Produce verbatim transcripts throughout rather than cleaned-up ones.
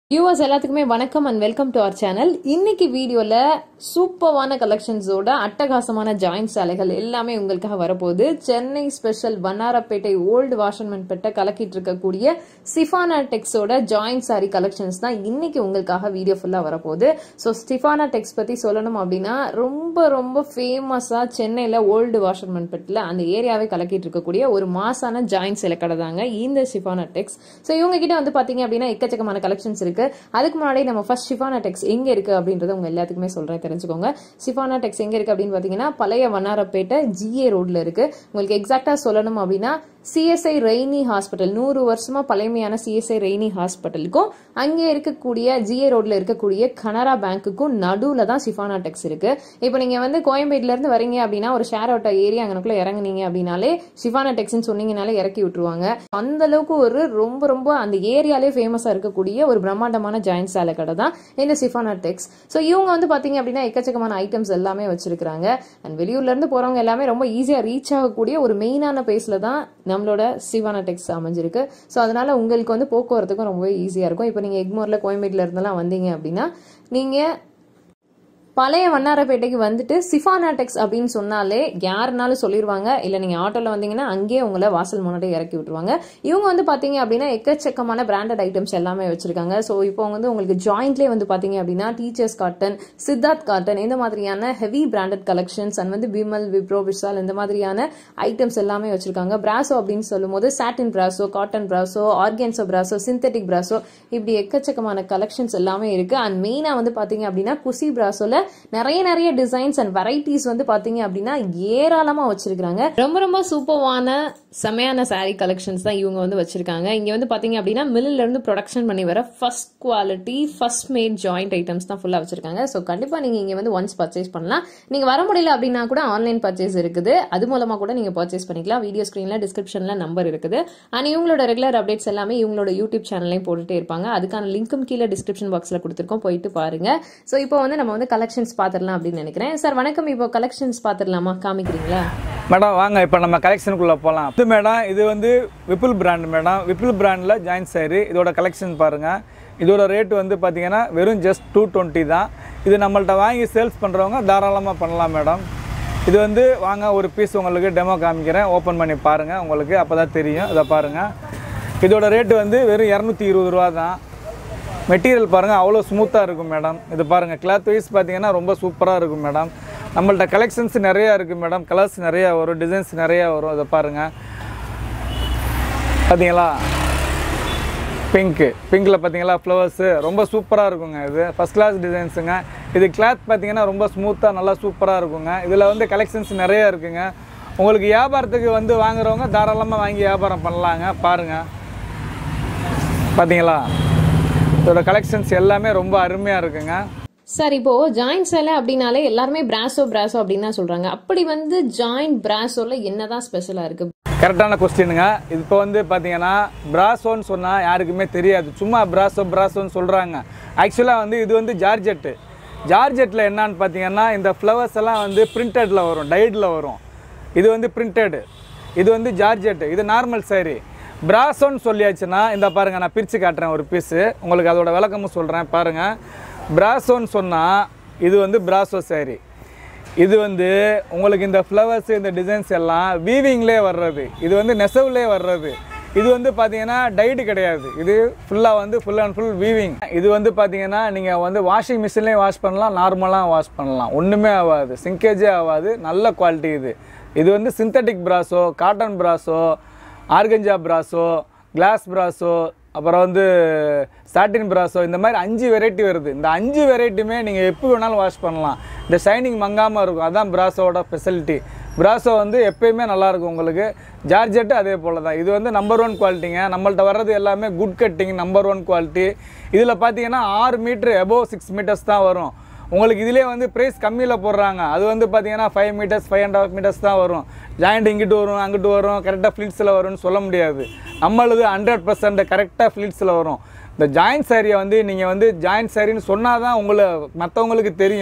viewers எல்லாத்துக்குமே வணக்கம் and welcome to our channel. இன்னைக்கு வீடியோல சூப்பரான கலெக்ஷன்ஸோட அட்டகாசமான ஜாயிண்ட் சேலைகள் எல்லாமே உங்களுக்காக வரப்போகுது. Chennai special Vannarapettai old Washermanpet கலக்கிட்டு இருக்கக்கூடிய சிஃபானா டெக்ஸோட ஜாயிண்ட் சாரி கலெக்ஷன்ஸ் தான் இன்னைக்கு உங்களுக்காக வீடியோ ஃபுல்லா வரப்போகுது. ஸோ சிஃபானா டெக்ஸ் பத்தி சொல்லணும் அப்படின்னா ரொம்ப ரொம்ப ஃபேமஸா சென்னையில ஓல்டு வாஷன்மேன் பெட்டில் அந்த ஏரியாவே கலக்கிட்டு இருக்கக்கூடிய ஒரு மாசான ஜாயிண்ட் சேலை கடை தாங்க இந்த சிஃபானா டெக்ஸ். ஸோ இவங்க கிட்ட வந்து பாத்தீங்க அப்படின்னா எக்கச்சக்கமான கலெக்ஷன்ஸ் இருக்கு. அதுக்கு முன்னாடி நம்ம ஃபர்ஸ்ட் சிஃபானா டெக்ஸ் எங்க இருக்கு அப்படின்றத உங்க எல்லாத்துக்குமே சொல்றேன், தெரிஞ்சுக்கோங்க. சிஃபானா டெக்ஸ் எங்க இருக்கு அப்படின்னு பாத்தீங்கன்னா பழைய வண்ணாரப்பேட்டை ஜிஏ ரோட்ல இருக்கு. உங்களுக்கு எக்ஸாக்டா சொல்லணும் அப்படின்னா சிஎஸ்ஐ ரெய்னி ஹாஸ்பிட்டல், நூறு வருஷமா பழமையான சிஎஸ்ஐ ரெய்னி ஹாஸ்பிட்டலுக்கும் அங்கே இருக்கக்கூடிய ஜிஏ ரோட்ல இருக்கக்கூடிய கனரா பேங்க்குக்கும் நடுவுல தான் சிஃபானா டெக்ஸ் இருக்கு. இப்போ நீங்க வந்து கோயம்பேட்ல இருந்து வரீங்க அப்படின்னா ஒரு ஷேர் ஆட்டோ ஏரியா அங்கனுக்குள்ள இறங்குனீங்க அப்படின்னாலே சிஃபானா டெக்ஸ்ன்னு சொன்னீங்கனாலே இறக்கி விட்டுருவாங்க. அந்த அளவுக்கு ஒரு ரொம்ப ரொம்ப அந்த ஏரியாலே ஃபேமஸா இருக்கக்கூடிய ஒரு பிரம்மாண்டமான ஜாயிண்ட் சேலை கடை தான் இந்த சிஃபானா டெக்ஸ். ஸோ இவங்க வந்து பாத்தீங்க அப்படின்னா எக்கச்சக்கமான ஐட்டம்ஸ் எல்லாமே வச்சிருக்காங்க. அண்ட் வெளியூர்ல இருந்து போறவங்க எல்லாமே ரொம்ப ஈஸியா ரீச் ஆகக்கூடிய ஒரு மெயினான பிளேஸ்ல தான் நம்மளோட சிஃபானா டெக்ஸ் அமைஞ்சிருக்கு. ஸோ அதனால உங்களுக்கு வந்து போக்குவரத்துக்கும் ரொம்பவே ஈஸியா இருக்கும். இப்போ நீங்க எக்மோர்ல கோயம்பேட்ல இருந்தெல்லாம் வந்தீங்க அப்படின்னா நீங்க பழைய வண்ணாரப்பேட்டைக்கு வந்துட்டு சிஃபானா டெக்ஸ் அப்படின்னு சொன்னாலே யாருனாலும் சொல்லிடுவாங்க. இல்ல நீங்க ஆட்டோல வந்தீங்கன்னா அங்கேயே உங்களை வாசல் முன்னாடி இறக்கி விட்டுருவாங்க. இவங்க வந்து பாத்தீங்க அப்படின்னா எக்கச்சக்கமான பிராண்டட் ஐட்டம்ஸ் எல்லாமே வச்சிருக்காங்க. ஸோ இப்போ வந்து உங்களுக்கு ஜாயிண்ட்லேயே வந்து பாத்தீங்க அப்படின்னா டீச்சர்ஸ் காட்டன், சித்தார்த் காட்டன், இந்த மாதிரியான ஹெவி பிராண்டட் கலெக்ஷன்ஸ் அண்ட் வந்து விமல், விப்ரோ, விஷால் இந்த மாதிரியான ஐட்டம்ஸ் எல்லாமே வச்சிருக்காங்க. பிராசோ அப்படின்னு சொல்லும் போது satin brasso, cotton brasso, organza brasso, synthetic brasso, இப்படி எக்கச்சக்கமான கலெக்ஷன்ஸ் எல்லாமே இருக்கு. அண்ட் மெயினா வந்து பாத்தீங்க அப்படின்னா குசி பிராசோல நிறைய நிறைய டிசைன்ஸ் அண்ட் வெரைட்டிஸ் வந்து பாத்தீங்க அப்படின்னா ஏராளமா வச்சிருக்காங்க. ரொம்ப ரொம்ப சூப்பரான செமையான சாரி கலெக்ஷன்ஸ் தான் இவங்க வந்து வச்சிருக்காங்க. இங்க வந்து பாத்தீங்க அப்படின்னா மில்ல இருந்து ப்ரொடக்ஷன் பண்ணி வர first quality first made joint items தான் ஃபுல்லா வச்சிருக்காங்க. ஸோ கண்டிப்பா நீங்க இங்க வந்து ஒன்ஸ் பர்ச்சேஸ் பண்ணலாம். நீங்க வர முடியல அப்படின்னா கூட ஆன்லைன் பர்ச்சேஸ் இருக்குது, அது மூலமா கூட நீங்க பர்ச்சேஸ் பண்ணிக்கலாம். வீடியோ ஸ்கிரீன்ல டிஸ்கிரிப்ஷன்ல நம்பர் இருக்குது. அண்ட் இவங்களோட ரெகுலர் அப்டேட்ஸ் எல்லாமே இவங்களோட யூடியூப் சேனல்லையும் போட்டுட்டே இருப்பாங்க. அதுக்கான லிங்க்கும் கீழே டிஸ்கிரிப்ஷன் பாக்ஸ்ல கொடுத்துருக்கோம், போயிட்டு பாருங்க. ஸோ இப்போ வந்து நம்ம வந்து கலெக்ஷன்ஸ் பாத்திரலாம் அப்படின்னு நினைக்கிறேன். சார் வணக்கம், இப்போ கலெக்ஷன்ஸ் பாத்திரலாமா, காமிக்கிறீங்களா? மேடம் வாங்க இப்போ நம்ம கலெக்ஷனுக்குள்ள போகலாம். இது மேடம் இது வந்து விப்புல் பிராண்ட் மேடம். விப்புல் பிராண்டில் ஜாயிண்ட் சாரி இதோட கலெக்ஷன் பாருங்கள். இதோட ரேட் வந்து பார்த்தீங்கன்னா வெறும் ஜஸ்ட் டூ டுவெண்ட்டி தான். இது நம்மள்ட்ட வாங்கி சேல்ஸ் பண்ணுறவங்க தாராளமாக பண்ணலாம் மேடம். இது வந்து வாங்க ஒரு பீஸ் உங்களுக்கு டெமோ காமிக்கிறேன், ஓப்பன் பண்ணி பாருங்கள், உங்களுக்கு அப்போ தான் தெரியும். இதை பாருங்கள், இதோட ரேட்டு வந்து வெறும் இரநூத்தி இருபது ரூபா தான். மெட்டீரியல் பாருங்கள் அவ்வளோ ஸ்மூத்தாக இருக்கும் மேடம். இது பாருங்கள் கிளாத் வைஸ் பார்த்தீங்கன்னா ரொம்ப சூப்பராக இருக்கும் மேடம். நம்மள்ட்ட கலெக்ஷன்ஸ் நிறையா இருக்குது மேடம், கலர்ஸ் நிறையா வரும், டிசைன்ஸ் நிறையா வரும். இதை பாருங்கள், பார்த்தீங்களா பிங்க்கு, பிங்க்கில் பார்த்தீங்களா ஃப்ளவர்ஸு ரொம்ப சூப்பராக இருக்குங்க. இது ஃபஸ்ட் கிளாஸ் டிசைன்ஸுங்க. இது கிளாத் பார்த்தீங்கன்னா ரொம்ப ஸ்மூத்தாக நல்லா சூப்பராக இருக்குங்க. இதில் வந்து கலெக்ஷன்ஸ் நிறையா இருக்குங்க. உங்களுக்கு வியாபாரத்துக்கு வந்து வாங்குறவங்க தாராளமாக வாங்கி வியாபாரம் பண்ணலாங்க. பாருங்கள் பார்த்தீங்களா, இதோட கலெக்ஷன்ஸ் எல்லாமே ரொம்ப அருமையாக இருக்குங்க. சார் இப்போ ஜாயிண்ட் சேலை அப்படின்னாலே எல்லாருமே பிராசோ பிராசோ அப்படின்னு தான் சொல்றாங்க. அப்படி வந்து ஜாயிண்ட் பிராசோல என்னதான் ஸ்பெஷலா இருக்கு? கரெக்டான கொஸ்டினுங்க. இப்போ வந்து பார்த்தீங்கன்னா பிராசோன்னு சொன்னால் யாருக்குமே தெரியாது, சும்மா பிராசோ பிராசோன்னு சொல்கிறாங்க. ஆக்சுவலாக வந்து இது வந்து ஜார்ஜெட்டு. ஜார்ஜெட்டில் என்னான்னு பார்த்தீங்கன்னா இந்த ஃப்ளவர்ஸ் எல்லாம் வந்து பிரிண்டடில் வரும், டைடில் வரும். இது வந்து பிரிண்டடு, இது வந்து ஜார்ஜெட்டு, இது நார்மல் சாரி. பிராசோன்னு சொல்லியாச்சுன்னா இந்த பாருங்கள், நான் பிரித்து காட்டுறேன் ஒரு பீஸு, உங்களுக்கு அதோட விளக்கமும் சொல்கிறேன் பாருங்கள். பிராசோன்னு சொன்னால் இது வந்து பிராசோ சாரி. இது வந்து உங்களுக்கு இந்த ஃப்ளவர்ஸ் இந்த டிசைன்ஸ் எல்லாம் வீவிங்லேயே வர்றது, இது வந்து நெசவுலேயே வர்றது. இது வந்து பார்த்தீங்கன்னா டைடு கிடையாது, இது ஃபுல்லாக வந்து ஃபுல் அண்ட் ஃபுல் வீவிங். இது வந்து பார்த்தீங்கன்னா நீங்கள் வந்து வாஷிங் மிஷின்லேயும் வாஷ் பண்ணலாம், நார்மலாக வாஷ் பண்ணலாம், ஒன்றுமே ஆகாது, சிங்கேஜே ஆகாது, நல்ல குவாலிட்டி. இது இது வந்து synthetic brasso, cotton brasso, organza brasso, glass brasso, அப்புறம் வந்து சாட்டின் பிராசோ, இந்த மாதிரி அஞ்சு வெரைட்டி வருது. இந்த அஞ்சு வெரைட்டியுமே நீங்கள் எப்போ வேணாலும் வாஷ் பண்ணலாம். இந்த ஷைனிங் மங்காமல் இருக்கும், அதுதான் பிராசோட ஸ்பெஷாலிட்டி. பிராசோ வந்து எப்போயுமே நல்லாயிருக்கும் உங்களுக்கு. ஜார்ஜெட்டு அதே போல் தான். இது வந்து நம்பர் ஒன் குவாலிட்டிங்க. நம்மள்ட்ட வர்றது எல்லாமே good cutting, number one quality. இதில் பார்த்தீங்கன்னா ஆறு மீட்ரு எபோவ் சிக்ஸ் மீட்டர்ஸ் தான் வரும் உங்களுக்கு. இதிலே வந்து ப்ரைஸ் கம்மியில் போடுறாங்க. அது வந்து பார்த்தீங்கன்னா five meters five and half meters தான் வரும். ஜாயிண்ட் இங்கிட்டு வரும், அங்கிட்டு வரும், கரெக்டாக ஃப்ளீட்ஸில் வரும்னு சொல்ல முடியாது. நம்மளது ஹண்ட்ரட் பர்சன்ட் கரெக்டாக ஃப்ளீட்ஸில் வரும். இந்த ஜாயிண்ட் சாரியை வந்து நீங்கள் வந்து ஜாயிண்ட் சாரின்னு சொன்னால் தான் உங்களை மற்றவங்களுக்கு தெரியும்.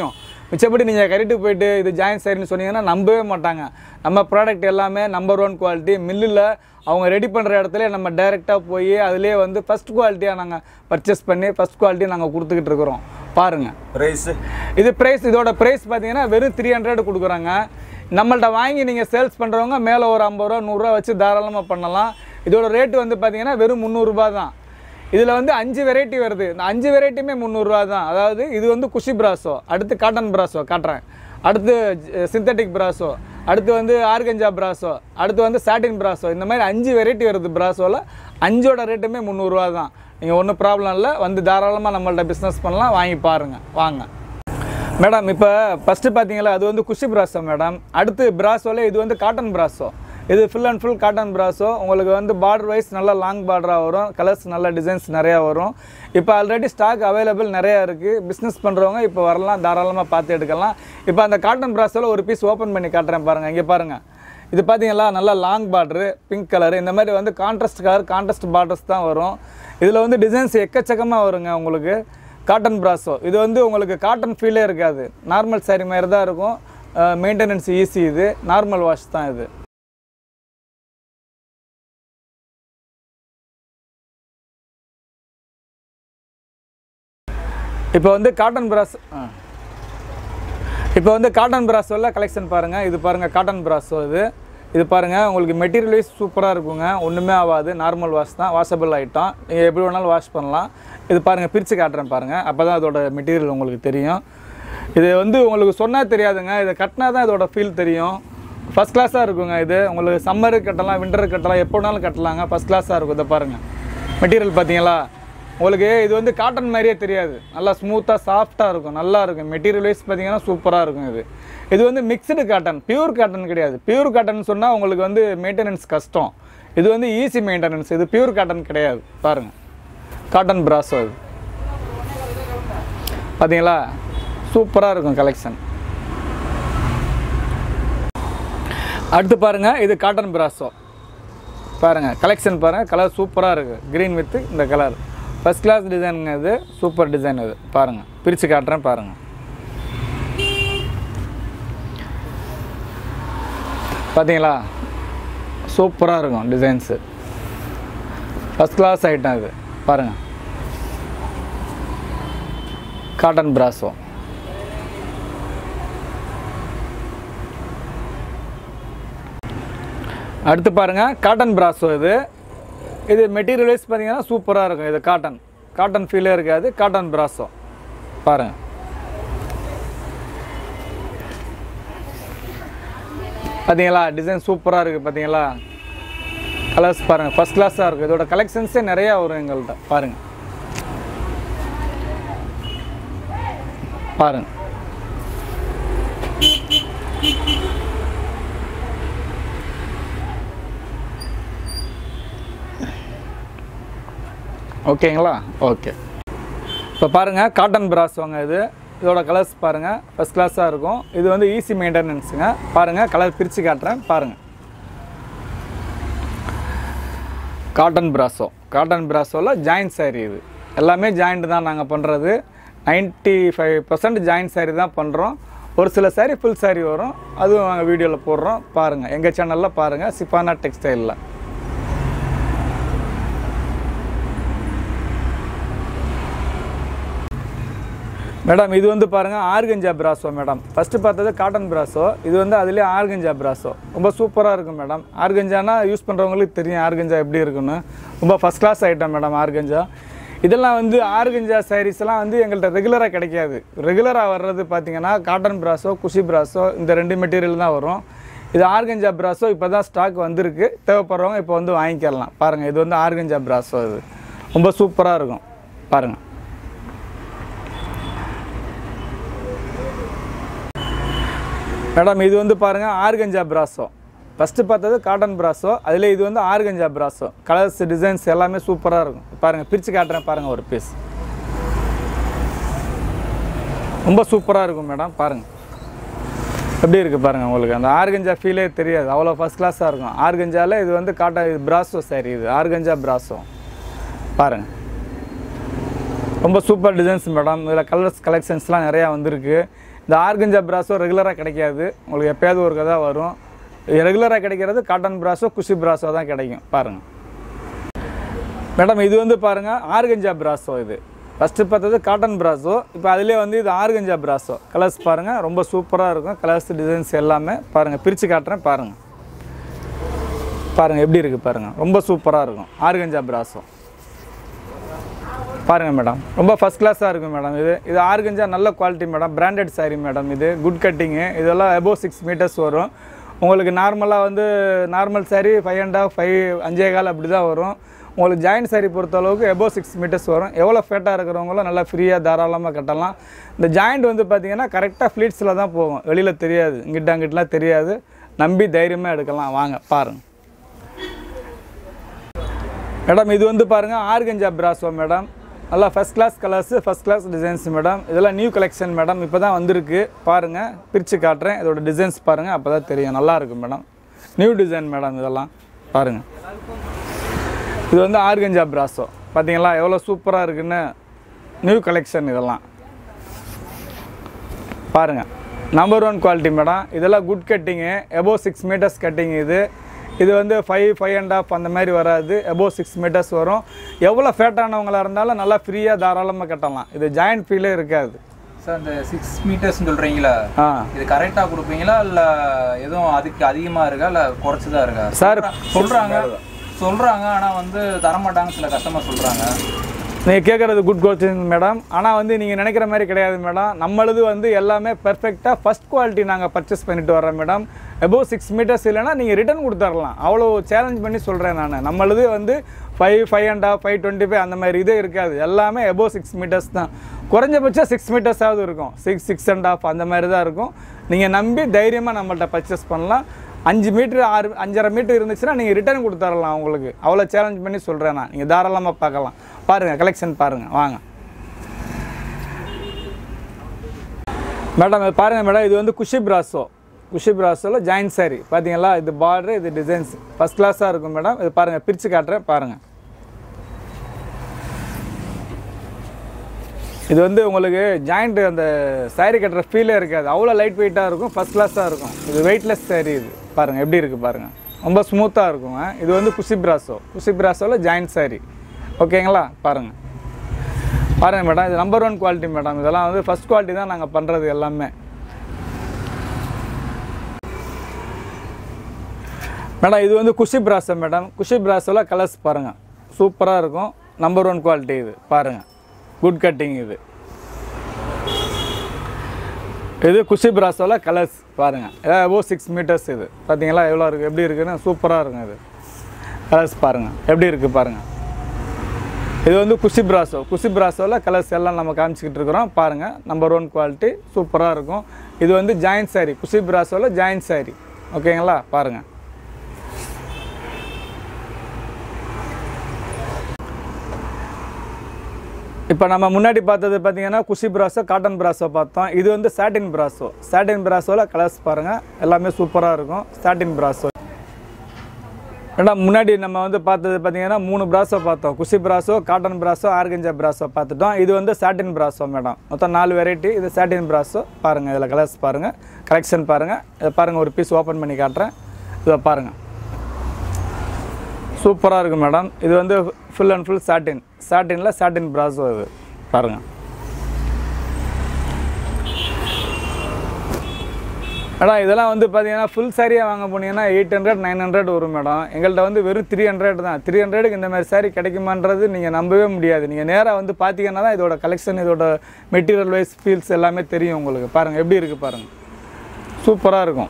மிச்சப்படி நீங்கள் கரெக்டு போயிட்டு இது ஜாயின் சரின்னு சொன்னீங்கன்னா நம்பவே மாட்டாங்க. நம்ம ப்ராடக்ட் எல்லாமே நம்பர் ஒன் குவாலிட்டி. மில்லில் அவங்க ரெடி பண்ணுற இடத்துல நம்ம டைரெக்டாக போய் அதுலேயே வந்து ஃபஸ்ட் குவாலிட்டியாக நாங்கள் பர்ச்சேஸ் பண்ணி ஃபஸ்ட் குவாலிட்டி நாங்கள் கொடுத்துக்கிட்டு இருக்கிறோம். பாருங்கள் ப்ரைஸு, இது ப்ரைஸ், இதோட ப்ரைஸ் பார்த்தீங்கன்னா வெறும் த்ரீ ஹண்ட்ரட் கொடுக்குறாங்க. நம்மள்ட்ட வாங்கி நீங்கள் சேல்ஸ் பண்ணுறவங்க மேலே ஒரு ஐம்பது ரூபா நூறுரூவா வச்சு தாராளமாக பண்ணலாம். இதோட ரேட்டு வந்து பார்த்தீங்கன்னா வெறும் முந்நூறுரூபா தான். இதில் வந்து அஞ்சு வெரைட்டி வருது. இந்த அஞ்சு வெரைட்டியுமே முந்நூறுரூவா தான். அதாவது இது வந்து குஷி பிராசோ, அடுத்து காட்டன் பிராசோ காட்டுறேன், அடுத்து சிந்தட்டிக் பிராசோ, அடுத்து வந்து ஆர்கஞ்சா பிராசோ, அடுத்து வந்து சாட்டின் பிராசோ. இந்த மாதிரி அஞ்சு வெரைட்டி வருது பிராசோவில். அஞ்சோட ரேட்டுமே முந்நூறுரூவா தான். நீங்கள் ஒன்றும் ப்ராப்ளம் இல்லை, வந்து தாராளமாக நம்மள்ட்ட பிஸ்னஸ் பண்ணலாம், வாங்கி பாருங்கள். வாங்க மேடம். இப்போ ஃபஸ்ட்டு பார்த்தீங்களா அது வந்து குஷி பிராசோ மேடம். அடுத்து பிராசோவில் இது வந்து காட்டன் பிராசோ. இது full and full cotton brasso. உங்களுக்கு வந்து பார்டர் வைஸ் நல்லா லாங் பார்டராக வரும், கலர்ஸ் நல்ல டிசைன்ஸ் நிறையா வரும். இப்போ ஆல்ரெடி ஸ்டாக் அவைலபிள் நிறையா இருக்குது. பிஸ்னஸ் பண்ணுறவங்க இப்போ வரலாம், தாராளமாக பார்த்து எடுக்கலாம். இப்போ அந்த காட்டன் பிராசோவில் ஒரு பீஸ் ஓப்பன் பண்ணி காட்டுறேன் பாருங்கள். இங்கே பாருங்கள், இது பார்த்தீங்களா நல்லா லாங் பார்டரு, பிங்க் கலரு. இந்த மாதிரி வந்து கான்ட்ராஸ்ட் கலர், கான்ட்ராஸ்ட் பார்டர்ஸ் தான் வரும். இதில் வந்து டிசைன்ஸ் எக்கச்சக்கமாக வருங்க உங்களுக்கு. காட்டன் பிராசோ இது வந்து உங்களுக்கு காட்டன் ஃபீலே இருக்காது, நார்மல் சாரி மாதிரி தான் இருக்கும். மெயின்டெனன்ஸ் ஈஸி, இது நார்மல் வாஷ் தான் இது. இப்போ வந்து காட்டன் பிராசோ இப்போ வந்து காட்டன் பிராசோவில் கலெக்ஷன் பாருங்கள். இது பாருங்கள் காட்டன் பிராசோ. இது இது பாருங்கள் உங்களுக்கு மெட்டீரியல் வைஸ் சூப்பராக இருக்குங்க, ஒன்றுமே ஆகாது, நார்மல் வாஷ் தான், வாஷபிள் ஐட்டம், நீங்கள் எப்படி வேணாலும் வாஷ் பண்ணலாம். இது பாருங்கள் பிரித்து காட்டுறேன் பாருங்கள், அப்போ தான் அதோட மெட்டீரியல் உங்களுக்கு தெரியும். இது வந்து உங்களுக்கு சொன்னால் தெரியாதுங்க, இதை கட்டினா தான் இதோட ஃபீல் தெரியும். ஃபஸ்ட் கிளாஸாக இருக்குங்க. இது உங்களுக்கு சம்மருக்கு கட்டலாம், விண்டருக்கு கட்டலாம், எப்போ வேணாலும் கட்டலாங்க. ஃபஸ்ட் கிளாஸாக இருக்கும். இதை பாருங்கள் மெட்டீரியல் பார்த்தீங்களா, உங்களுக்கு இது வந்து காட்டன் மாதிரியே தெரியாது, நல்லா ஸ்மூத்தாக சாஃப்டாக இருக்கும், நல்லா இருக்கும். மெட்டீரியல் வைஸ் பார்த்தீங்கன்னா சூப்பராக இருக்கும். இது இது வந்து மிக்சடு காட்டன், பியூர் காட்டன் கிடையாது. பியூர் காட்டன் சொன்னால் உங்களுக்கு வந்து மெயின்டெனன்ஸ் கஷ்டம். இது வந்து ஈஸி மெயின்டெனன்ஸ். இது பியூர் காட்டன் கிடையாது. பாருங்கள் காட்டன் பிராசோ. இது பார்த்தீங்களா சூப்பராக இருக்கும் கலெக்ஷன். அடுத்து பாருங்கள், இது காட்டன் பிராசோ. பாருங்கள் கலெக்ஷன் பாருங்கள், கலர் சூப்பராக இருக்குது, க்ரீன் வித் இந்த கலர். ஃபஸ்ட் கிளாஸ் டிசைனுங்க, இது சூப்பர் டிசைன். இது பாருங்கள் பிரித்து காட்டுறேன் பாருங்கள். பார்த்தீங்களா சூப்பராக இருக்கும் டிசைன்ஸு, ஃபஸ்ட் கிளாஸ் ஐட்டம். இது பாருங்கள் காட்டன் பிராசோ. அடுத்து பாருங்கள் காட்டன் பிராசோ. இது இது மெட்டீரியல் வைஸ் பார்த்தீங்கன்னா சூப்பராக இருக்கும். இது காட்டன், காட்டன் ஃபீலே இருக்காது, காட்டன் பிராசோ. பாருங்கள் பார்த்தீங்களா டிசைன் சூப்பராக இருக்குது. பார்த்தீங்களா கலர்ஸ் பாருங்கள், ஃபஸ்ட் கிளாஸாக இருக்குது. இதோட கலெக்ஷன்ஸே நிறையா வரும் எங்கள்கிட்ட. பாருங்கள் பாருங்கள் ஓகேங்களா. ஓகே இப்போ பாருங்கள் காட்டன் பிராசோங்க. இது இதோட கலர்ஸ் பாருங்கள், ஃபஸ்ட் கிளாஸாக இருக்கும். இது வந்து ஈஸி மெயின்டெனன்ஸுங்க. பாருங்கள் கலர் பிரித்து காட்டுறேன் பாருங்கள். காட்டன் பிராசோ, காட்டன் பிராசோவில் ஜாயின்ட் சாரீ. இது எல்லாமே ஜாயிண்ட் தான் நாங்கள் பண்ணுறது. Ninety five percent joint sari தான் பண்ணுறோம். ஒரு சில சாரீ ஃபுல் சாரீ வரும், அதுவும் நாங்கள் வீடியோவில் போடுறோம். பாருங்கள் எங்கள் சேனலில் பாருங்கள், சிஃபானா டெக்ஸ்டைலில். மேடம் இது வந்து பாருங்கள் ஆர்கஞ்சா பிராசோ மேடம். ஃபஸ்ட்டு பார்த்தது காட்டன் பிராசோ, இது வந்து அதுலேயே ஆர்கஞ்சா பிராசோ. ரொம்ப சூப்பராக இருக்கும் மேடம். ஆர்கஞ்சானா யூஸ் பண்ணுறவங்களுக்கு தெரியும் ஆர்கஞ்சா எப்படி இருக்குன்னு. ரொம்ப first class item madam organza. இதெல்லாம் வந்து ஆர்கஞ்சா சாரீஸ்லாம் வந்து எங்கள்கிட்ட ரெகுலராக கிடைக்காது. ரெகுலராக வர்றது பார்த்திங்கன்னா காட்டன் பிராசோ, குஷி பிராசோ, இந்த ரெண்டு மெட்டீரியல் தான் வரும். இது ஆர்கஞ்சா பிராசோ இப்போ தான் ஸ்டாக் வந்திருக்கு, தேவைப்படுறவங்க இப்போ வந்து வாங்கிக்கலாம். பாருங்கள் இது வந்து ஆர்கஞ்சா பிராசோ. இது ரொம்ப சூப்பராக இருக்கும் பாருங்கள். மேடம் இது வந்து பாருங்கள் ஆர்கஞ்சா பிராசோ. ஃபஸ்ட்டு பார்த்தது காட்டன் பிராசோ, அதில் இது வந்து ஆர்கஞ்சா பிராசோ. கலர்ஸ் டிசைன்ஸ் எல்லாமே சூப்பராக இருக்கும். பாருங்கள் பிரித்து காட்டுறேன் பாருங்கள் ஒரு பீஸ். ரொம்ப சூப்பராக இருக்கும் மேடம். பாருங்கள் எப்படி இருக்குது பாருங்கள், உங்களுக்கு அந்த ஆர்கஞ்சா ஃபீலே தெரியாது, அவ்வளோ ஃபஸ்ட் கிளாஸாக இருக்கும். ஆர்கஞ்சாவில் இது வந்து காட்டன், இது பிராசோ சாரி. இது ஆர்கஞ்சா பிராசோ. பாருங்கள் ரொம்ப சூப்பர் டிசைன்ஸ் மேடம். இதில் கலர்ஸ் கலெக்ஷன்ஸ்லாம் நிறையா வந்திருக்கு. இந்த ஆர்கஞ்சா பிராஸோ ரெகுலராக கிடைக்காது, உங்களுக்கு எப்போயாவது ஒரு கதை வரும். ரெகுலராக கிடைக்கிறது காட்டன் பிராஸோ குஷி பிராஸோ தான் கிடைக்கும். பாருங்கள் மேடம், இது வந்து பாருங்கள் ஆர்கஞ்சா பிராஸோ. இது ஃபஸ்ட்டு பார்த்தது காட்டன் பிராஸோ, இப்போ அதிலே வந்து இது ஆர்கஞ்சா பிராஸோ. கலர்ஸ் பாருங்கள், ரொம்ப சூப்பராக இருக்கும். கலர்ஸ் டிசைன்ஸ் எல்லாமே பாருங்கள், பிரித்து காட்டுறேன் பாருங்கள். பாருங்கள் எப்படி இருக்குது பாருங்கள், ரொம்ப சூப்பராக இருக்கும் ஆர்கஞ்சா பிராஸோ. பாருங்கள் மேடம், ரொம்ப ஃபஸ்ட் கிளாஸாக இருக்கும் மேடம். இது இது ஆர்கஞ்சா நல்ல quality madam, branded sari madam. இது குட் கட்டிங்கு, இதெல்லாம் அபோவ் சிக்ஸ் மீட்டர்ஸ் வரும். உங்களுக்கு நார்மலாக வந்து normal sari five and half five அஞ்சே கால் அப்படி தான் வரும். உங்களுக்கு ஜாயின்ட் சாரீ பொறுத்தளவுக்கு எபோவ் சிக்ஸ் மீட்டர்ஸ் வரும். எவ்வளோ ஃபேட்டாக இருக்கிறவங்களும் நல்லா ஃப்ரீயாக தாராளமாக கட்டலாம். இந்த ஜாயிண்ட் வந்து பார்த்திங்கன்னா கரெக்டாக ஃப்ளீட்ஸில் தான் போகும், வெளியில் தெரியாது, இங்கிட்ட அங்கிட்டலாம் தெரியாது. நம்பி தைரியமாக எடுக்கலாம். வாங்க பாருங்கள் மேடம், இது வந்து பாருங்கள் ஆர்கஞ்சா பிராஸோ மேடம். நல்லா first class colours, first class designs madam. இதெல்லாம் நியூ கலெக்ஷன் மேடம், இப்போ தான் வந்திருக்கு. பாருங்கள், பிரித்து காட்டுறேன். இதோட டிசைன்ஸ் பாருங்கள், அப்போ தான் தெரியும். நல்லாயிருக்கும் மேடம், நியூ டிசைன் மேடம். இதெல்லாம் பாருங்கள், இது வந்து ஆர்கஞ்சா பிராஸோ. பார்த்தீங்களா எவ்வளோ சூப்பராக இருக்குன்னு, நியூ கலெக்ஷன் இதெல்லாம். பாருங்கள், நம்பர் ஒன் குவாலிட்டி மேடம். இதெல்லாம் good cutting, above six metres cutting. இது இது வந்து ஃபைவ் ஃபைவ் அண்ட் ஆஃப் அந்த மாதிரி வராது, எபோவ் சிக்ஸ் மீட்டர்ஸ் வரும். எவ்வளோ ஃபேட்டானவங்களாக இருந்தாலும் நல்லா ஃப்ரீயாக தாராளமாக கட்டலாம். இது ஜாயிண்ட் ஃபீலே இருக்காது சார். இந்த சிக்ஸ் மீட்டர்ஸ்னு சொல்கிறீங்களா, இது கரெக்டாக கொடுப்பீங்களா இல்லை எதுவும் அதுக்கு அதிகமாக இருக்கா இல்லை குறைச்சி தான் இருக்கா சார்? சொல்கிறாங்க சொல்கிறாங்க ஆனால் வந்து தரமாட்டாங்க சில கஸ்டமர் சொல்கிறாங்க. நீங்கள் கேட்குறது குட் கோச்சிங் மேடம். ஆனால் வந்து நீங்கள் நினைக்கிற மாதிரி கிடையாது மேடம். நம்மளது வந்து எல்லாமே பெர்ஃபெக்டாக ஃபஸ்ட் குவாலிட்டி நாங்கள் பர்ச்சேஸ் பண்ணிட்டு வரோம் மேடம். எபோவ் சிக்ஸ் மீட்டர்ஸ் இல்லைனா நீங்கள் ரிட்டர்ன் கொடுத்துடலாம். அவ்வளோ சேலஞ்ச் பண்ணி சொல்கிறேன் நான். நம்மளது வந்து five five and half five twenty five அந்த மாதிரி இதே இருக்காது. எல்லாமே எபோவ் சிக்ஸ் மீட்டர்ஸ் தான். குறைஞ்சபட்சம் சிக்ஸ் மீட்டர்ஸாவது இருக்கும். சிக்ஸ் சிக்ஸ் அண்ட் ஆஃப் அந்த மாதிரி தான் இருக்கும். நீங்கள் நம்பி தைரியமாக நம்மள்கிட்ட பர்ச்சேஸ் பண்ணலாம். அஞ்சு மீட்ரு ஆறு அஞ்சரை மீட்ரு இருந்துச்சுன்னா நீங்கள் ரிட்டர்ன் கொடுத்துடலாம். உங்களுக்கு அவ்வளோ சேலஞ்ச் பண்ணி சொல்கிறேன் நான். நீங்கள் தாராளமாக பார்க்கலாம். பாருங்கள் கலெக்ஷன் பாருங்கள், வாங்க மேடம். பாருங்கள் மேடம், இது வந்து குஷி பிராஸோ. குஷி பிராஸோவில் ஜாயின்ட் சாரீ. பார்த்தீங்களா, இது பார்டரு, இது டிசைன்ஸ் ஃபஸ்ட் கிளாஸாக இருக்கும் மேடம். இது பாருங்கள், பிரித்து காட்டுறேன் பாருங்கள். இது வந்து உங்களுக்கு ஜாயிண்ட் அந்த சாரீ கட்டுற ஃபீலே இருக்காது, அவ்வளோ லைட் வெயிட்டாக இருக்கும், ஃபஸ்ட் கிளாஸாக இருக்கும். இது வெயிட்லெஸ் சாரீ. இது பாருங்கள் எப்படி இருக்குது பாருங்கள், ரொம்ப ஸ்மூத்தாக இருக்குங்க. இது வந்து குஷி பிராஸோ. குஷி பிராஸோவில் ஜாயிண்ட் சாரீ. ஓகேங்களா, பாருங்கள் பாருங்கள் மேடம். இது நம்பர் ஒன் குவாலிட்டி மேடம். இதெல்லாம் வந்து ஃபஸ்ட் குவாலிட்டி தான் நாங்கள் பண்ணுறது எல்லாமே மேடம். இது வந்து குஷி பிராஸோ மேடம். குஷி பிராஸோவில் கலர்ஸ் பாருங்கள், சூப்பராக இருக்கும். நம்பர் ஒன் குவாலிட்டி இது பாருங்கள், குட் கட்டிங். இது இது குஷி பிராஸோவில் கலர்ஸ் பாருங்கள். எவ்வளோ சிக்ஸ் மீட்டர்ஸ். இது பார்த்தீங்களா எவ்வளோ இருக்குது, எப்படி இருக்குதுன்னு சூப்பராக இருக்கும். இது கலர்ஸ் பாருங்கள் எப்படி இருக்குது பாருங்கள். இது வந்து குஷி பிராஸோ. குஷி பிராஸோவில் கலர்ஸ் எல்லாம் நம்ம காமிச்சிக்கிட்டு இருக்கிறோம் பாருங்கள். நம்பர் ஒன் குவாலிட்டி, சூப்பராக இருக்கும். இது வந்து ஜாயின்ட் சாரீ. குஷி பிராஸோவில் ஜாயின்ட் சாரீ. ஓகேங்களா, பாருங்கள். இப்போ நம்ம முன்னாடி பார்த்தது பார்த்தீங்கன்னா குஷி பிராஸோ, காட்டன் பிராஸோ பார்த்தோம். இது வந்து சாட்டின் பிராஸோ. சாட்டின் பிராஸோவில் கலர்ஸ் பாருங்கள், எல்லாமே சூப்பராக இருக்கும். Satin brasso madam. முன்னாடி நம்ம வந்து பார்த்தது பார்த்தீங்கன்னா மூணு பிராஸோ பார்த்தோம். குஷி பிராஸோ, காட்டன் பிராஸோ, ஆர்கஞ்சா பிராஸோ பார்த்துட்டோம். இது வந்து சாட்டின் பிராஸோ மேடம். மொத்தம் நாலு வெரைட்டி. இது சாட்டின் பிராஸோ. பாருங்கள், இதில் கலர்ஸ் பாருங்கள், கலெக்ஷன் பாருங்கள். இதை பாருங்கள், ஒரு பீஸ் ஓப்பன் பண்ணி காட்டுறேன். இதை பாருங்கள், சூப்பராக இருக்கும் மேடம். இது வந்து ஃபுல் அண்ட் ஃபுல் சாட்டின். சாட்டினில் சாட்டின் பிராஸோ. இது பாருங்கள் மேடம். இதெல்லாம் வந்து பார்த்தீங்கன்னா ஃபுல் சாரியாக வாங்க போனீங்கன்னா எயிட் ஹண்ட்ரட் நைன் ஹண்ட்ரட் வரும் மேடம். எங்கள்கிட்ட வந்து வெறும் த்ரீ ஹண்ட்ரட் தான். த்ரீ ஹண்ட்ரடுக்கு இந்த மாதிரி சாரீ கிடைக்குமான்றது நீங்கள் நம்பவே முடியாது. நீங்கள் நேராக வந்து பார்த்தீங்கன்னா தான் இதோட கலெக்ஷன், இதோட மெட்டீரியல் வைஸ் ஃபீல்ஸ் எல்லாமே தெரியும் உங்களுக்கு. பாருங்கள் எப்படி இருக்குது பாருங்கள், சூப்பராக இருக்கும்.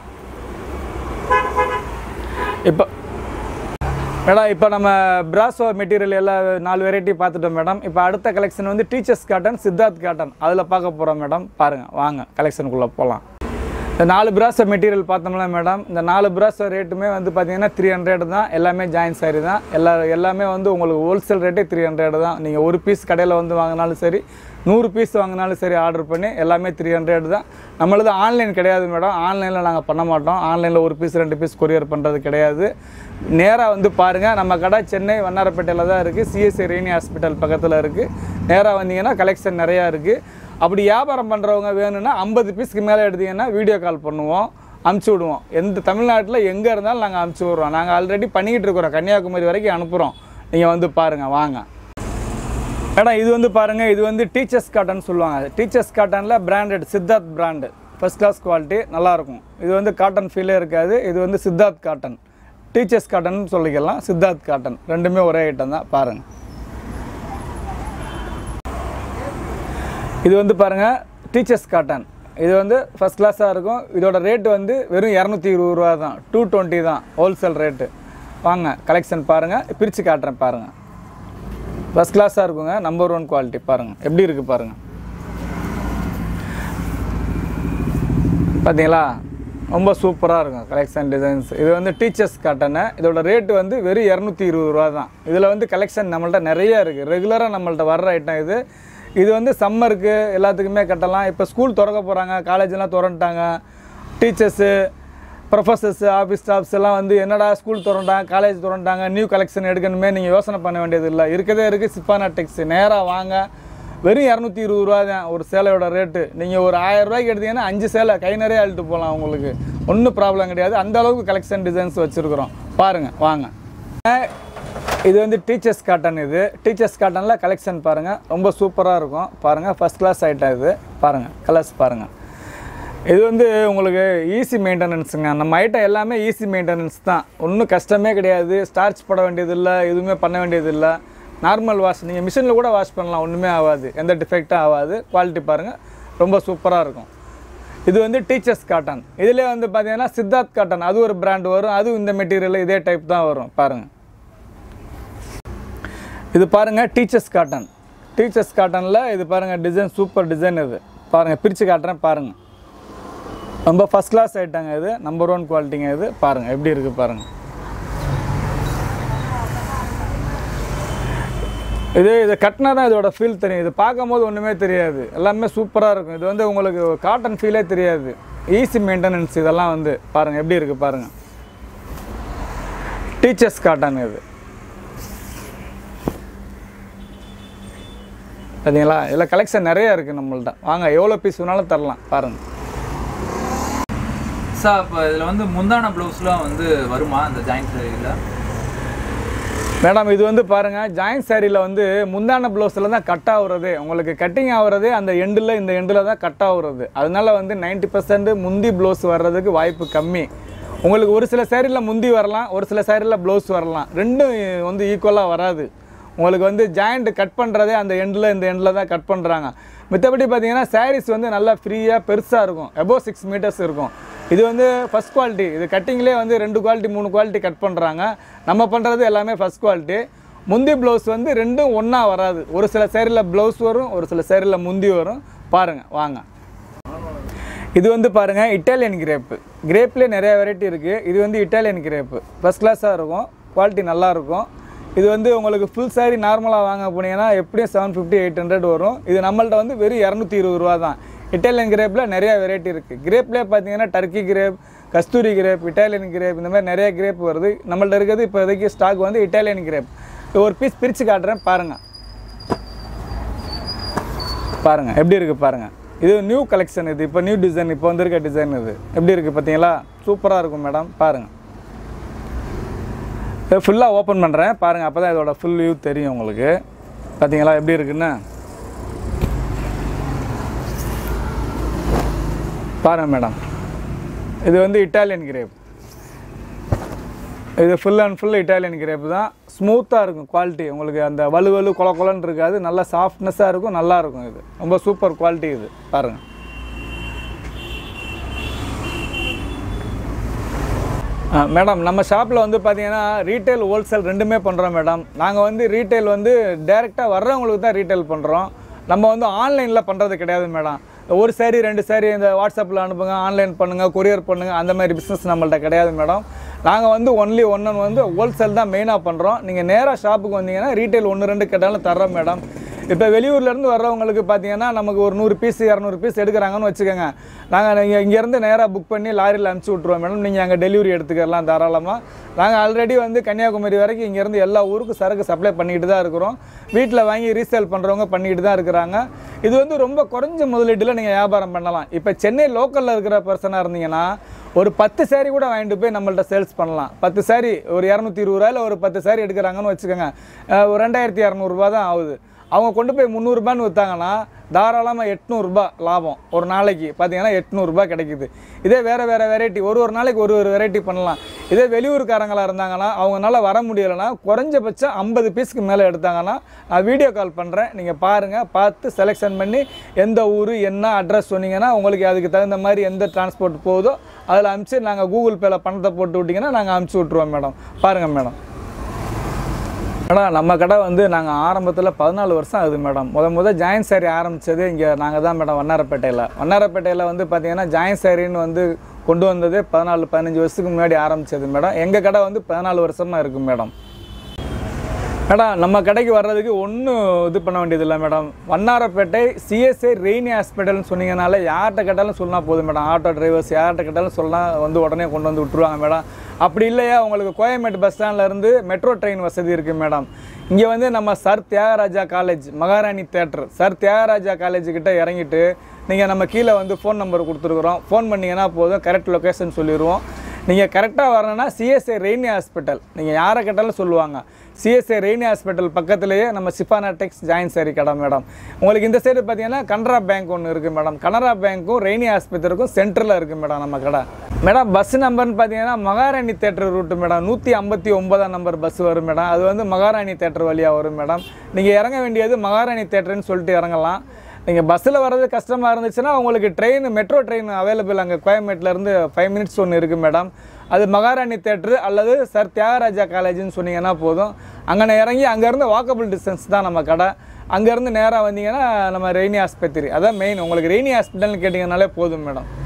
இப்போ மேடம், இப்போ நம்ம பிராஸோ மெட்டீரியல் எல்லாம் நாலு வெரைட்டி பார்த்துட்டோம் மேடம். இப்போ அடுத்த கலெக்ஷன் வந்து டீச்சர்ஸ் காட்டன், சித்தார்த் காட்டன், அதில் பார்க்க போகிறோம் மேடம். பாருங்கள், வாங்க கலெக்ஷனுக்குள்ளே போகலாம். இந்த நாலு பிராஸோ மெட்டீரியல் பார்த்தோம்ல மேடம், இந்த நாலு பிராஸோ ரேட்டுமே வந்து பார்த்தீங்கன்னா த்ரீ ஹண்ட்ரட் தான். எல்லாமே ஜாயின் சாரி தான். எல்லா எல்லாமே வந்து உங்களுக்கு ஹோல்சேல் ரேட்டே த்ரீ ஹண்ட்ரட் தான். நீங்கள் ஒரு பீஸ் கடையில் வந்து வாங்கினாலும் சரி, நூறு பீஸ் வாங்கினாலும் சரி, ஆர்டர் பண்ணி எல்லாமே த்ரீ ஹண்ட்ரட் தான். நம்மளது ஆன்லைன் கிடையாது மேடம். ஆன்லைனில் நாங்கள் பண்ண மாட்டோம். ஆன்லைனில் ஒரு பீஸ் ரெண்டு பீஸ் கொரியர் பண்ணுறது கிடையாது. நேராக வந்து பாருங்கள், நம்ம கடை சென்னை வண்ணாரப்பேட்டையில் தான் இருக்குது. சிஎஸ்சி ரெய்னி ஹாஸ்பிட்டல் பக்கத்தில் இருக்குது. நேராக வந்தீங்கன்னா கலெக்ஷன் நிறையா இருக்குது. அப்படி வியாபாரம் பண்ணுறவங்க வேணும்னா ஐம்பது பீஸ்க்கு மேலே எடுத்தீங்கன்னா வீடியோ கால் பண்ணுவோம், அனுப்பிச்சி விடுவோம். எந்த தமிழ்நாட்டில் எங்கே இருந்தாலும் நாங்கள் அனுப்பிச்சி விட்றோம். நாங்கள் ஆல்ரெடி பண்ணிக்கிட்டு இருக்கிறோம், கன்னியாகுமரி வரைக்கும் அனுப்புகிறோம். நீங்கள் வந்து பாருங்கள் வாங்க. மேடம் இது வந்து பாருங்கள், இது வந்து டீச்சர்ஸ் காட்டன் சொல்லுவாங்க. டீச்சர்ஸ் காட்டனில் branded Siddharth brand, first class quality, நல்லாயிருக்கும். இது வந்து காட்டன் ஃபீலே இருக்காது. இது வந்து சித்தார்த் காட்டன், டீச்சர்ஸ் காட்டன் சொல்லிக்கலாம், சித்தார்த் காட்டன் ரெண்டுமே ஒரே ஐட்டம் தான். பாருங்கள் இது வந்து பாருங்கள் டீச்சர்ஸ் காட்டன். இது வந்து ஃபஸ்ட் கிளாஸாக இருக்கும். இதோட ரேட்டு வந்து வெறும் இரநூத்தி இருபது ரூபா தான், டூ டுவெண்ட்டி தான் ஹோல்சேல் ரேட்டு. வாங்க கலெக்ஷன் பாருங்கள், பிரித்து காட்டுறேன் பாருங்கள். ஃபஸ்ட் கிளாஸாக இருக்குங்க, நம்பர் ஒன் குவாலிட்டி. பாருங்கள் எப்படி இருக்குது பாருங்கள். பார்த்தீங்களா, ரொம்ப சூப்பராக இருக்கும் கலெக்ஷன் டிசைன்ஸ். இது வந்து டீச்சர்ஸ் காட்டனு. இதோட ரேட்டு வந்து வெறும் இரநூத்தி இருபது ரூபா தான். இதில் வந்து கலெக்ஷன் நம்மள்ட்ட நிறையா இருக்குது, ரெகுலராக நம்மள்ட்ட வர்ற ஐட்டம் இது. இது வந்து சம்மருக்கு எல்லாத்துக்குமே கட்டலாம். இப்போ ஸ்கூல் திறக்க போகிறாங்க, காலேஜெலாம் திறந்துட்டாங்க. டீச்சர்ஸு, ப்ரொஃபஸர்ஸு, ஆஃபீஸ் ஸ்டாஃப்ஸ் எல்லாம் வந்து என்னடா ஸ்கூல் திறந்துட்டாங்க, காலேஜ் திறந்துட்டாங்க, நியூ கலெக்ஷன் எடுக்கணுமே நீங்கள் யோசனை பண்ண வேண்டியது இல்லை. இருக்கதே இருக்குது சிப்பானா டெக்ஸ். நேராக வாங்க, வெறும் இரநூத்தி இருபது ரூபா தான் ஒரு சேலையோட ரேட்டு. நீங்கள் ஒரு ஆயிரம் ரூபாய்க்கு எடுத்தீங்கன்னா அஞ்சு சேலை கை நிறைய அழுட்டு போகலாம், உங்களுக்கு ஒன்றும் ப்ராப்ளம் கிடையாது. அந்த அளவுக்கு கலெக்ஷன் டிசைன்ஸ் வச்சுருக்குறோம். பாருங்கள் வாங்க. இது வந்து டீச்சர்ஸ் காட்டன். இது டீச்சர்ஸ் காட்டனில் கலெக்ஷன் பாருங்கள், ரொம்ப சூப்பராக இருக்கும். பாருங்கள் ஃபஸ்ட் கிளாஸ் ஐட்டம் இது. பாருங்கள் கலர்ஸ் பாருங்கள். இது வந்து உங்களுக்கு ஈஸி மெயின்டெனன்ஸுங்க. நம்ம ஐட்டம் எல்லாமே ஈஸி மெயின்டெனன்ஸ் தான், ஒன்றும் கஷ்டமே கிடையாது. ஸ்டார்ச் போட வேண்டியதில்லை, எதுவுமே பண்ண வேண்டியதில்லை. நார்மல் வாஷ், நீங்கள் மிஷினில் கூட வாஷ் பண்ணலாம், ஒன்றுமே ஆகாது, எந்த டிஃபெக்டும் ஆகாது. குவாலிட்டி பாருங்கள் ரொம்ப சூப்பராக இருக்கும். இது வந்து டீச்சர்ஸ் காட்டன். இதிலே வந்து பார்த்தீங்கன்னா சித்தார்த் காட்டன், அது ஒரு பிராண்ட் வரும், அதுவும் இந்த மெட்டீரியல் இதே டைப் தான் வரும். பாருங்கள் இது பாருங்கள் டீச்சர்ஸ் காட்டன். டீச்சர்ஸ் காட்டனில் இது பாருங்கள் டிசைன், சூப்பர் டிசைன். இது பாருங்கள் பிரித்து காட்டுறேன் பாருங்கள். ரொம்ப ஃபஸ்ட் கிளாஸ் ஐட்டங்க, இது நம்பர் ஒன் குவாலிட்டிங்க. இது பாருங்கள் எப்படி இருக்குது பாருங்கள். இது இதை கட்டினா தான் இதோட ஃபீல் தெரியும். இது பார்க்கும் போது ஒன்றுமே தெரியாது, எல்லாமே சூப்பராக இருக்கும். இது வந்து உங்களுக்கு காட்டன் ஃபீலே தெரியாது, ஈஸி மெயின்டெனன்ஸ். இதெல்லாம் வந்து பாருங்கள் எப்படி இருக்குது பாருங்கள். டீச்சர்ஸ் காட்டன் இது பார்த்தீங்களா. இதில் கலெக்ஷன் நிறையா இருக்குது நம்மள்ட்ட. வாங்க எவ்வளோ பீஸ் வேணாலும் தரலாம். பாருங்கள் சார், இப்போ இதில் வந்து முந்தான ப்ளவுஸ்லாம் வந்து வருமா இந்த ஜாயிண்ட் சாரியில்? மேடம் இது வந்து பாருங்கள், ஜாயிண்ட் சாரியில் வந்து முந்தான ப்ளவுஸில் தான் கட் ஆகுறது. உங்களுக்கு கட்டிங் ஆகுறது அந்த எண்டில், இந்த எண்டில் தான் கட் ஆகுறது. அதனால வந்து நைன்ட்டி பர்சன்ட் முந்தி ப்ளவுஸ் வர்றதுக்கு வாய்ப்பு கம்மி. உங்களுக்கு ஒரு சில சாரியில் முந்தி வரலாம், ஒரு சில சாரியில் ப்ளவுஸ் வரலாம், ரெண்டும் வந்து ஈக்குவலாக வராது. உங்களுக்கு வந்து ஜாயிண்ட் கட் பண்ணுறதே அந்த எண்டில், இந்த எண்டில் தான் கட் பண்ணுறாங்க. மித்தபடி பார்த்தீங்கன்னா சாரீஸ் வந்து நல்லா ஃப்ரீயாக பெருசாக இருக்கும், எபோவ் சிக்ஸ் மீட்டர்ஸ் இருக்கும். இது வந்து ஃபஸ்ட் குவாலிட்டி. இது கட்டிங்லேயே வந்து ரெண்டு குவாலிட்டி மூணு குவாலிட்டி கட் பண்ணுறாங்க. நம்ம பண்ணுறது எல்லாமே ஃபஸ்ட் குவாலிட்டி. முந்தி ப்ளவுஸ் வந்து ரெண்டும் ஒன்றா வராது. ஒரு சில சேரியில் ப்ளவுஸ் வரும், ஒரு சில சேரியில் முந்தி வரும். பாருங்கள் வாங்க. இது வந்து பாருங்கள் இட்டாலியன் கிரேப்பு. கிரேப்லேயே நிறைய வெரைட்டி இருக்குது. இது வந்து இட்டாலியன் கிரேப்பு, ஃபஸ்ட் கிளாஸாக இருக்கும், குவாலிட்டி நல்லாயிருக்கும். இது வந்து உங்களுக்கு ஃபுல் சாரி நார்மலாக வாங்க போனீங்கன்னா எப்படியும் செவன் ஃபிஃப்டி எயிட் ஹண்ட்ரட் வரும். இது நம்மள்ட்ட வந்து வெறும் இரநூத்தி இருபது ரூபா தான். இட்டாலியன் கிரேப்பில் நிறையா வெரைட்டி இருக்குது. கிரேப்லேயே பார்த்தீங்கன்னா turkey crepe, Kasturi crepe, Italian crepe, இந்த மாதிரி நிறைய கிரேப் வருது. நம்மள்ட்ட இருக்கிறது இப்போதைக்கு ஸ்டாக் வந்து இட்டாலியன் கிரேப். ஒரு பீஸ் பிரித்து காட்டுறேன் பாருங்கள். பாருங்கள் எப்படி இருக்குது பாருங்கள். இது நியூ கலெக்ஷன். இது இப்போ நியூ டிசைன், இப்போ வந்திருக்க டிசைன். இது எப்படி இருக்குது பார்த்தீங்களா, சூப்பராக இருக்கும் மேடம். பாருங்கள் இது ஃபுல்லாக ஓப்பன் பண்ணுறேன் பாருங்கள், அப்போ தான் இதோட ஃபுல் வியூ தெரியும் உங்களுக்கு. பார்த்தீங்களா எப்படி இருக்குன்னு பாருங்கள் மேடம். இது வந்து இட்டாலியன் கிரேப். இது full and full Italian crepe தான். ஸ்மூத்தாக இருக்கும் குவாலிட்டி. உங்களுக்கு அந்த வலு வலு கொல கொலன்னு இருக்காது, நல்லா சாஃப்ட்னஸாக இருக்கும், நல்லாயிருக்கும். இது ரொம்ப சூப்பர் குவாலிட்டி. இது பாருங்கள். மேடம் நம்ம ஷாப்பில் வந்து பார்த்தீங்கன்னா ரீட்டைல் ஹோல்சேல் ரெண்டுமே பண்ணுறோம் மேடம். நாங்கள் வந்து ரீட்டைல் வந்து டைரெக்டாக வர்றவங்களுக்கு தான் ரீட்டைல் பண்ணுறோம். நம்ம வந்து ஆன்லைனில் பண்ணுறது கிடையாது மேடம். ஒரு சாரி ரெண்டு சாரி இந்த வாட்ஸ்அப்பில் அனுப்புங்க, ஆன்லைன் பண்ணுங்கள், கொரியர் பண்ணுங்கள், அந்த மாதிரி பிஸ்னஸ் நம்மள்ட்ட கிடையாது மேடம். நாங்கள் வந்து ஒன்லி ஒன்று வந்து ஹோல்சேல் தான் மெயினாக பண்ணுறோம். நீங்கள் நேராக ஷாப்புக்கு வந்தீங்கன்னா ரீட்டைல் ஒன்று ரெண்டு கேட்டாலும் தர்றோம் மேடம். இப்போ வெளியூர்லேருந்து வர்றவங்களுக்கு பார்த்தீங்கன்னா நமக்கு ஒரு நூறு பீஸ் இரநூறு பீஸ் எடுக்கிறாங்கன்னு வச்சுக்கோங்க. நாங்கள் நீங்கள் இங்கேருந்து நேராக புக் பண்ணி லாரியில் அனுப்பிச்சி விட்ருவோம் மேடம். நீங்கள் அங்கே டெலிவரி எடுத்துக்கலாம் தாராளமாக. நாங்கள் ஆல்ரெடி வந்து கன்னியாகுமரி வரைக்கும் இங்கேருந்து எல்லா ஊருக்கும் சரக்கு சப்ளை பண்ணிக்கிட்டு தான் இருக்கிறோம். வீட்டில் வாங்கி ரீசேல் பண்ணுறவங்க பண்ணிக்கிட்டு தான் இருக்கிறாங்க. இது வந்து ரொம்ப குறைஞ்ச முதலீட்டில் நீங்கள் வியாபாரம் பண்ணலாம். இப்போ சென்னை லோக்கலில் இருக்கிற பர்சனாக இருந்தீங்கன்னா ஒரு பத்து சாரி கூட வாங்கிட்டு போய் நம்மள்ட்ட சேல்ஸ் பண்ணலாம். பத்து சாரி ஒரு இரநூத்தி இருபது ரூபாயில் ஒரு பத்து சாரி எடுக்கிறாங்கன்னு வச்சுக்கோங்க, ஒரு ரெண்டாயிரத்தி இரநூறுபா தான் ஆகுது. அவங்க கொண்டு போய் முந்நூறுபான்னு விற்றாங்கன்னா தாராளமாக எட்நூறுபா லாபம் ஒரு நாளைக்கு பார்த்தீங்கன்னா எட்நூறுபா கிடைக்குது. இதே வேறு வேறு வெரைட்டி ஒரு ஒரு நாளைக்கு ஒரு ஒரு வெரைட்டி பண்ணலாம். இதே வெளியூர்காரங்களாக இருந்தாங்கன்னா அவங்களால வர முடியலைன்னா குறைஞ்சபட்சம் ஐம்பது பீஸ்க்கு மேலே எடுத்தாங்கன்னா நான் வீடியோ கால் பண்ணுறேன். நீங்கள் பாருங்கள், பார்த்து செலெக்ஷன் பண்ணி எந்த ஊர் என்ன அட்ரஸ் சொன்னீங்கன்னா உங்களுக்கு அதுக்கு தகுந்த மாதிரி எந்த டிரான்ஸ்போர்ட் போகுதோ அதில் அனுப்பிச்சு நாங்கள் கூகுள் பேயில் பணத்தை போட்டு விட்டிங்கன்னா நாங்கள் அனுப்பிச்சி விட்ருவோம் மேடம். பாருங்கள் மேடம். மேடம் நம்ம கடை வந்து நாங்கள் ஆரம்பத்தில் பதினாலு வருஷம் ஆகுது மேடம். முத முத ஜாயின் சாரி ஆரம்பித்தது இங்கே நாங்கள் தான் மேடம். வண்ணாரப்பேட்டையில் வண்ணாரப்பேட்டையில் வந்து பார்த்திங்கன்னா ஜாயின் சாரின்னு வந்து கொண்டு வந்தது பதினாலு பதினஞ்சு வருஷத்துக்கு முன்னாடி ஆரம்பித்தது மேடம். எங்கள் கடை வந்து பதினாலு வருஷமாக இருக்குது மேடம். மேடம் நம்ம கடைக்கு வர்றதுக்கு ஒன்றும் இது பண்ண வேண்டியதில்லை மேடம். வண்ணாரப்பேட்டை சிஎஸ்ஐ ரெய்னி ஹாஸ்பிட்டல்னு சொன்னீங்கனால யார்கிட்ட கேட்டாலும் சொன்னால் போதும் மேடம். ஆட்டோ டிரைவர்ஸ் யார்கிட்ட கேட்டாலும் சொல்லலாம், வந்து உடனே கொண்டு வந்து விட்டுருவாங்க மேடம். அப்படி இல்லையா உங்களுக்கு கோயம்பேடு பஸ் ஸ்டாண்ட்லேருந்து மெட்ரோ ட்ரெயின் வசதி இருக்குது மேடம். இங்கே வந்து நம்ம sir Thiagaraja college Maharani theatre sir Thiagaraja காலேஜுக்கிட்ட இறங்கிட்டு நீங்கள் நம்ம கீழே வந்து ஃபோன் நம்பர் கொடுத்துருக்குறோம். ஃபோன் பண்ணிங்கன்னா போதும், கரெக்ட் லொக்கேஷன் சொல்லிடுவோம். நீங்கள் கரெக்டாக வரணும்னா சிஎஸ்ஐ ரெய்னி ஹாஸ்பிட்டல் நீங்கள் யாரை கேட்டாலும் சொல்லுவாங்க. சிஎஸ்ஐ ரெய்னி ஹாஸ்பிட்டல் பக்கத்துலேயே நம்ம சிஃபானா டெக்ஸ் ஜாயின் சாரி கடை மேடம். உங்களுக்கு இந்த சைடு பார்த்தீங்கன்னா கனரா பேங்க் ஒன்று இருக்குது மேடம். கனரா பேங்க்கும் ரெய்னி ஹாஸ்பிட்டலுக்கும் சென்டரில் இருக்குது மேடம் நம்ம கடை. மேடம் பஸ் நம்பர்னு பார்த்தீங்கன்னா மகாராணி தேட்டர் ரூட்டு மேடம். நூற்றி ஐம்பத்தி ஒன்பதாம் நம்பர் பஸ் வரும் மேடம். அது வந்து மகாராணி தேட்டர் வழியாக வரும் மேடம். நீங்கள் இறங்க வேண்டியது மகாராணி தேட்டர்னு சொல்லிட்டு இறங்கலாம். நீங்கள் பஸ்ஸில் வர்றது கஷ்டமாக இருந்துச்சுன்னா உங்களுக்கு ட்ரெயின் மெட்ரோ ட்ரெயின் அவைலபிள் அங்கே கோயம்பேட்டிலேருந்து ஃபைவ் மினிட்ஸ் ஒன்று இருக்குது மேடம். அது மகாராணி தேட்ரு அல்லது சர் தியாகராஜா காலேஜ்னு சொன்னீங்கன்னா போதும். அங்கே இறங்கி அங்கேருந்து வாக்கபிள் டிஸ்டன்ஸ் தான் நம்ம கடை. அங்கேருந்து நேராக வந்தீங்கன்னா நம்ம ரெய்னி ஆஸ்பத்திரி அதான் மெயின். உங்களுக்கு ரெய்னி ஹாஸ்பிட்டல்னு கேட்டிங்கனாலே போதும் மேடம்.